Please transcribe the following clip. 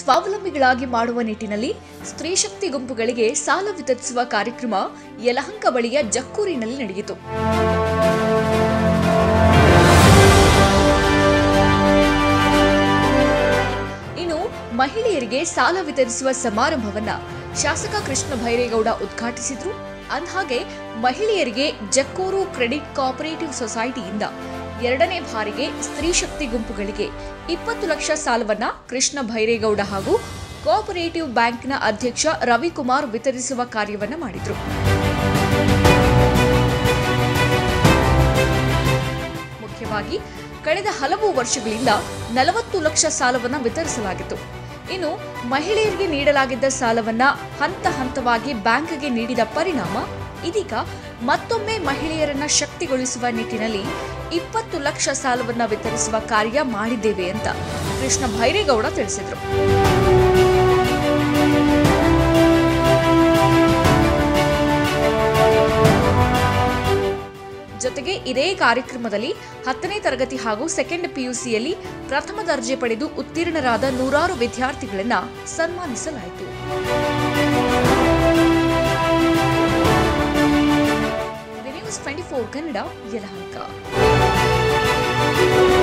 ಸ್ವಾವಲಂಬಿಗಳಾಗಿ ಮಾಡುವ ನಿಟ್ಟಿನಲ್ಲಿ ಸ್ತ್ರೀ ಶಕ್ತಿ ಗುಂಪುಗಳಿಗೆ ಸಾಲ ವಿತರಿಸುವ ಕಾರ್ಯಕ್ರಮ ಯಲಹಂಕ ಬಳಿಯ ಜಕ್ಕೂರಿನಲ್ಲಿ ನಡೆಯಿತು. ಇನ್ನು ಮಹಿಳೆಯರಿಗೆ ಸಾಲ ವಿತರಿಸುವ ಸಮಾರಂಭವನ್ನ ಶಾಸಕ ಕೃಷ್ಣ ಭೈರೇಗೌಡ ಉದ್ಘಾಟಿಸಿದ್ರು. ಅಂದಹಾಗೆ ಮಹಿಳೆಯರಿಗೆ ಜಕ್ಕೂರು ಕ್ರೆಡಿಟ್ ಕೋಆಪರೇಟಿವ್ ಸೊಸೈಟಿಯಿಂದ ಎರಡನೇ ಬಾರಿಗೆ ಸ್ತ್ರೀ ಶಕ್ತಿ ಗುಂಪುಗಳಿಗೆ 20 ಲಕ್ಷ ಸಾಲವನ್ನ ಕೃಷ್ಣ ಭೈರೇಗೌಡ ಹಾಗೂ ಕೋಆಪರೇಟಿವ್ ಬ್ಯಾಂಕ್ನ ಅಧ್ಯಕ್ಷ ರವಿಕುಮಾರ್ ವಿತರಿಸುವ ಕಾರ್ಯವನ್ನ ಮಾಡಿದ್ರು. ಮುಖ್ಯವಾಗಿ ಕಳೆದ ಹಲವು ವರ್ಷಗಳಿಂದ 40 ಲಕ್ಷ ಸಾಲವನ್ನ ವಿತರಿಸಲಾಗಿತ್ತು. ಇನ್ನು ಮಹಿಳೆಯರಿಗೆ ನೀಡಲಾಗಿದ್ದ ಸಾಲವನ್ನ ಹಂತ ಹಂತವಾಗಿ ಬ್ಯಾಂಕ್ಗೆ ನೀಡಿದ ಪರಿಣಾಮ ಇದೀಗ ಮತ್ತೊಮ್ಮೆ ಮಹಿಳೆಯರನ್ನ ಶಕ್ತಿಗೊಳಿಸುವ ನಿಟ್ಟಿನಲ್ಲಿ 20 ಲಕ್ಷ ಸಾಲವನ್ನ ವಿತರಿಸುವ ಕಾರ್ಯ ಮಾಡಿದ್ದೇವೆ ಅಂತ ಕೃಷ್ಣ ಭೈರೇಗೌಡ ತಿಳಿಸಿದರು. ಜೊತೆಗೆ ಇದೇ ಕಾರ್ಯಕ್ರಮದಲ್ಲಿ 10ನೇ ತರಗತಿ ಹಾಗೂ ಸೆಕೆಂಡ್ ಪಿಯುಸಿಯಲ್ಲಿ ಪ್ರಥಮ ದರ್ಜೆ ಪಡೆದು ಉತ್ತೀರ್ಣರಾದ 100 ವಿದ್ಯಾರ್ಥಿಗಳನ್ನು ಸನ್ಮಾನಿಸಲಾಯಿತು. ನ್ಯೂಸ್ 24 ಕನ್ನಡ, ಯಲಹಂಕ.